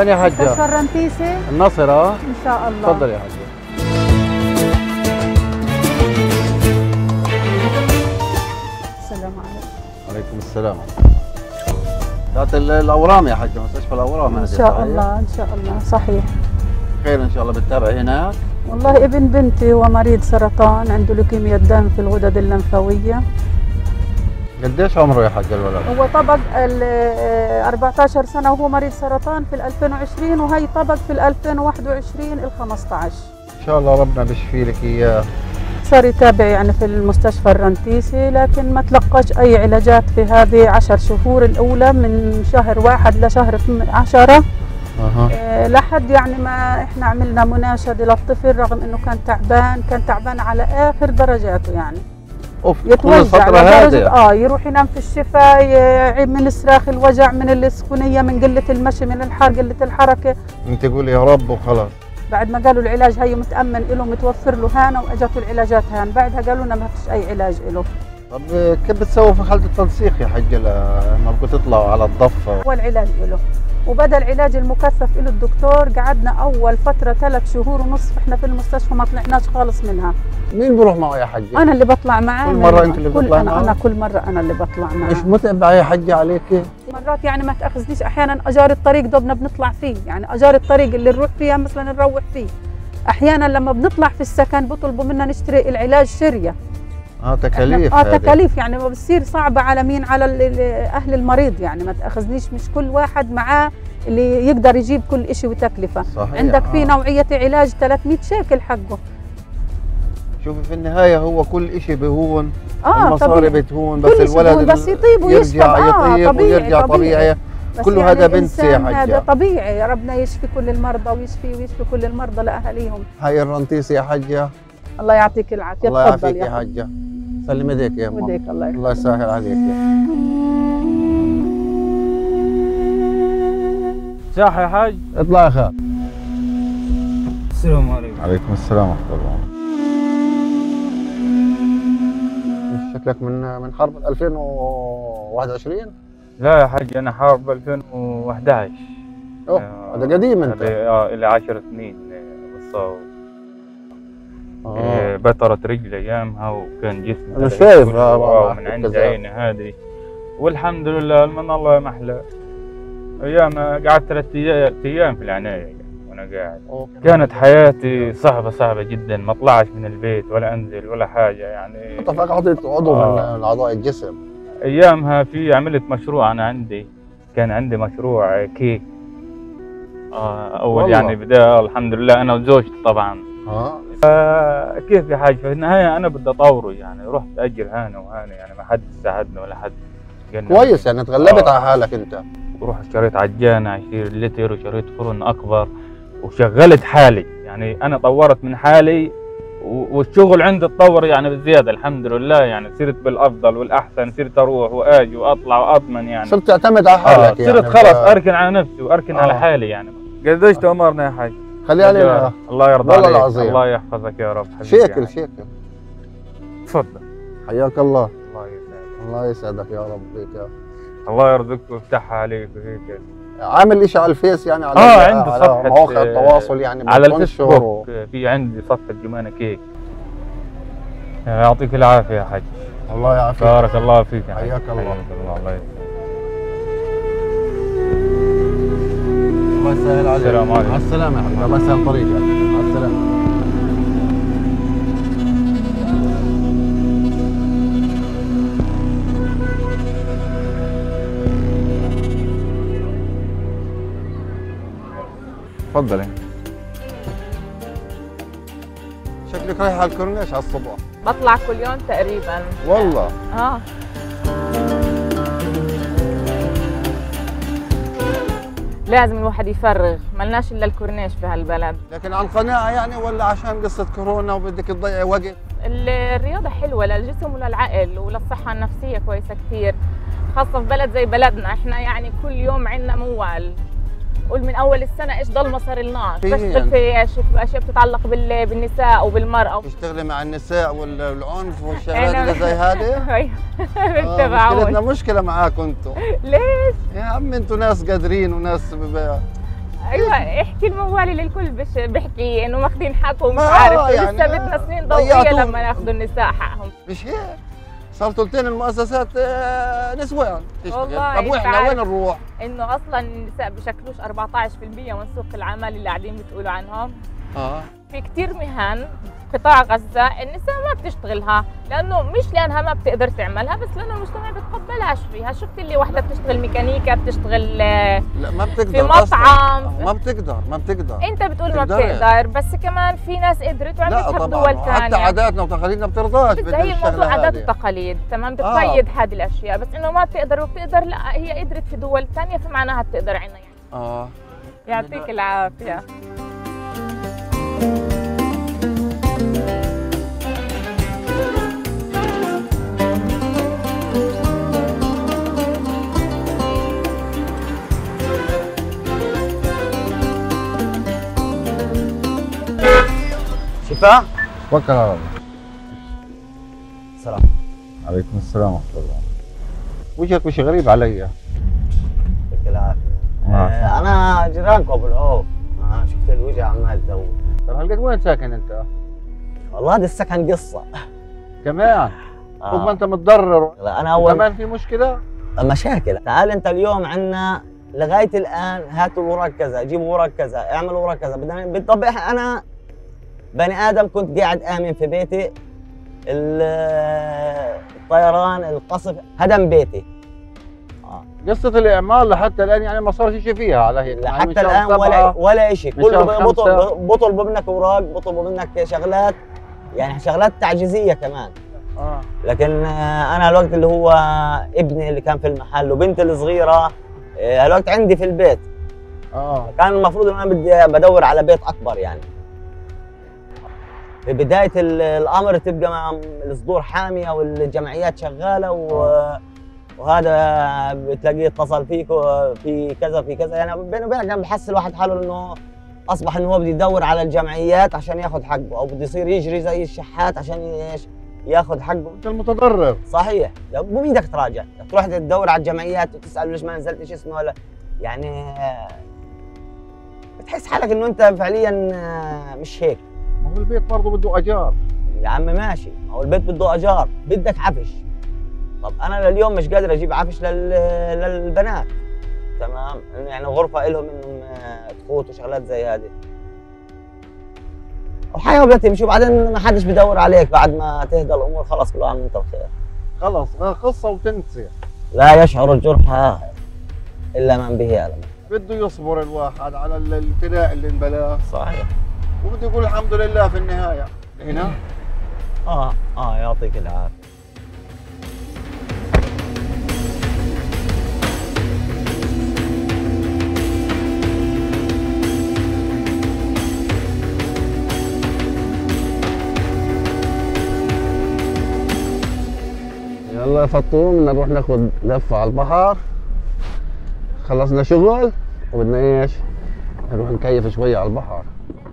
وين يا حجة؟ مستشفى الرنتيسي النصر ان شاء الله. تفضل يا حجة. السلام عليكم. وعليكم السلام. ذات الاورام يا حجة، مستشفى الاورام. ان شاء الله ان شاء الله صحيح. خير ان شاء الله. بتتابع هناك؟ والله ابن بنتي هو مريض سرطان، عنده لوكيميا دم في الغدد اللمفاويه. قديش عمره يا حجة الولد؟ هو طبق 14 سنه وهو مريض سرطان في 2020، وهي طبق في 2021 ال 15. ان شاء الله ربنا بيشفي لك اياه. صار يتابع يعني في المستشفى الرنتيسي، لكن ما تلقاش اي علاجات في هذه 10 شهور الاولى من شهر 1 لشهر 10. لحد يعني ما احنا عملنا مناشده للطفل، رغم انه كان تعبان على اخر درجاته يعني. يتوجع لدرجه يروح ينام في الشفاء، يعيب من صراخ الوجع، من السخونيه، من قله المشي، من الحر، قله الحركه. انت قولي يا رب وخلاص. بعد ما قالوا العلاج هي متامن له، متوفر له هانه، واجته العلاجات هان، بعدها قالوا لنا ما فيش اي علاج له. طب كيف بتسووا في حاله التنسيق يا حجة لما بدكم تطلعوا على الضفه؟ هو العلاج له، وبدا العلاج المكثف له الدكتور. قعدنا اول فتره 3 شهور ونصف احنا في المستشفى ما طلعناش خالص منها. مين بروح معه يا حجة؟ انا اللي بطلع معاه. كل مره انت اللي بتطلع معه؟ انا كل مره انا اللي بطلع معاه. مش متعب يا حجة عليك؟ مرات يعني ما تاخذنيش، احيانا اجار الطريق دوبنا بنطلع فيه، يعني اجار الطريق اللي نروح فيها مثلا نروح فيه. احيانا لما بنطلع في السكن بطلبوا منا نشتري العلاج شريه. تكاليف. تكاليف يعني بتصير صعبه على مين؟ على اهل المريض يعني. ما تاخذنيش، مش كل واحد معاه اللي يقدر يجيب كل شيء وتكلفه. صحيح. عندك في نوعيه علاج 300 شيكل حقه. شوفي في النهايه هو كل شيء بهون. المصاري بتهون، بس الولد بس يطيب ويشفى. يطيب طبيعي ويرجع طبيعي. كل يعني هذا بنسي يا حجة. هذا طبيعي. يا ربنا يشفي كل المرضى ويشفي كل المرضى لاهاليهم. هاي الرنتيسي يا حجة. الله يعطيك العافيه. الله يعافيك يا حجة. سلم ايديك يا ماما. وديك الله يسهل عليك. صح يا حاج. اطلع يا خال. السلام عليكم. وعليكم السلام ورحمة الله. شكلك من حرب 2021؟ لا يا حاج، انا حارب 2011. هذا قديم انت. الى 10 سنين بالصوت. بطرت رجلي ايامها وكان جسمي. انا شايف من عند عيني هذه، والحمد لله من الله محلى. ايام قعدت 3 ايام في العنايه وانا قاعد. كانت حياتي صعبه جدا، ما اطلعش من البيت ولا انزل ولا حاجه يعني. انت فقدت عضو من اعضاء الجسم. ايامها عملت مشروع. انا كان عندي مشروع كيك. اول والله. يعني بدايه الحمد لله انا وزوجتي طبعا. كيف يا حاج؟ في النهايه انا بدي اطوره يعني. رحت اجر هنا وهنا يعني، ما حد ساعدني ولا حد. كويس يعني تغلبت على حالك انت. ورحت شريت عجانه 20 لتر وشريت فرن اكبر وشغلت حالي يعني. انا طورت من حالي والشغل عندي اتطور يعني بزياده الحمد لله يعني. صرت بالافضل والاحسن، صرت اروح واجي واطلع واضمن يعني. صرت تعتمد على حالك يعني. صرت خلص اركن على نفسي واركن على حالي يعني. قديش تأمرنا يا حاج؟ خلي علينا. الله يرضى عليك. والله العظيم. الله يحفظك يا رب. شكل تفضل. حياك الله. الله يسعدك. الله يسعدك يا رب فيك يا الله يرزقك ويفتحها عليك وهيك. عامل شيء على الفيس يعني؟ على عندي صفحة على مواقع التواصل يعني. على الفيسبوك في عندي صفحة جمانة كيك. يعطيك العافية يا حاج. الله يعافيك. بارك الله فيك يا حاج. حياك الله. الله يسعدك. الله يسهل عليك. السلام عليكم. مع السلامة يا حبيبي. الله يسهل طريقك. مع السلامة. تفضلي. شكلك رايحة على الكورنيش على الصبح. بطلع كل يوم تقريبا. والله؟ لازم الواحد يفرغ، ملناش الا الكورنيش في هالبلد. لكن عن قناعة يعني ولا عشان قصة كورونا وبدك تضيعي وقت؟ الرياضة حلوة للجسم وللعقل وللصحة النفسية كويسة كثير، خاصة في بلد زي بلدنا. احنا يعني كل يوم عندنا موال. قول من اول السنه ايش ضل ما صار لناش. بشتغل في اشياء بتتعلق بالنساء وبالمراه. بتشتغلي مع النساء والعنف والشغلات اللي زي هذه؟ بتتابعون. مشكله معاكم انتم. ليش؟ يا عم انتم ناس قادرين وناس ايوه احكي الموالي للكل بيحكي انه ماخذين حقهم، مش عارف يعني لسه بدنا سنين ضوئيه لما ناخذوا النساء حقهم. مش هيك؟ صار ثلثين المؤسسات نسوان تشتغل، طب واحنا وين نروح؟ انه اصلا النساء بشكلوش 14% من سوق العمل اللي قاعدين بتقولوا عنهم. في كثير مهن قطاع غزه النساء ما بتشتغلها، لانه مش لانها ما بتقدر تعملها، بس لانه المجتمع بتقبلهاش فيها. شفت اللي وحده بتشتغل ميكانيكا، بتشتغل لا ما بتقدر في مطعم، ما بتقدر انت بتقول ما بتقدر، بس كمان في ناس قدرت وعملتها بدول ثانيه. حتى عاداتنا وتقاليدنا بترضاش. بس هي موضوع عادات وتقاليد، تمام، بتقيد هذه الاشياء، بس انه ما بتقدر وبتقدر، لا هي قدرت في دول ثانيه فمعناها بتقدر عنا يعني. يعطيك العافيه. شفاء؟ توكل على الله. السلام عليكم السلام ورحمة الله. وجهك وش غريب علي. يعطيك العافية. أنا جيرانكم بالعوف، شفت الوجه عمال تدور. طيب هالقد وين ساكن أنت؟ والله هذا السكن قصة. كمان؟ فوق ما أنت متضرر. لا أنا أول كمان في مشكلة؟ مشاكل. تعال أنت اليوم عندنا لغاية الآن هاتوا وراك كذا، جيبوا وراك كذا، اعملوا وراك كذا، بدنا طب أنا بني آدم كنت قاعد آمن في بيتي، الطيران القصف هدم بيتي. قصة الإعمار لحتى الآن يعني ما صار شيء فيها على هيك لحتى يعني الآن ولا شيء، كله بطلبوا منك أوراق، بطلبوا منك شغلات، يعني شغلات تعجيزية كمان. لكن أنا الوقت اللي هو ابني اللي كان في المحل وبنتي الصغيرة الوقت عندي في البيت. كان المفروض إن أنا بدي بدور على بيت أكبر يعني. في بداية الأمر تبقى الصدور حامية والجمعيات شغالة وهذا بتلاقيه اتصل فيك في كذا في كذا، يعني بيني وبينك كان بحس الواحد حاله انه اصبح انه هو بده يدور على الجمعيات عشان ياخذ حقه، او بده يصير يجري زي الشحات عشان ايش؟ ياخذ حقه. انت المتضرر. صحيح، مو بدك تراجع، تروح تدور على الجمعيات وتسال ليش ما نزلت، ايش اسمه ولا يعني بتحس حالك انه انت فعليا مش هيك. ما هو البيت برضه بده اجار. يا عم ماشي، ما هو البيت بده اجار، بدك عفش. طب انا لليوم مش قادر اجيب عفش للبنات، تمام، يعني غرفه لهم انهم تفوت وشغلات زي هذه. والحياه بدها تمشي وبعدين ما حدش بدور عليك بعد ما تهدى الامور، خلص كل عام وانت بخير. خلص قصه وتنسي. لا يشعر الجرح الا من به الم. بده يصبر الواحد على الابتلاء اللي انبلاه. صحيح. وبده يقول الحمد لله في النهايه. هنا؟ يعطيك العافيه. يلا يا فطوم بدنا نروح ناخذ لفه على البحر. خلصنا شغل وبدنا ايش؟ نروح نكيف شويه على البحر.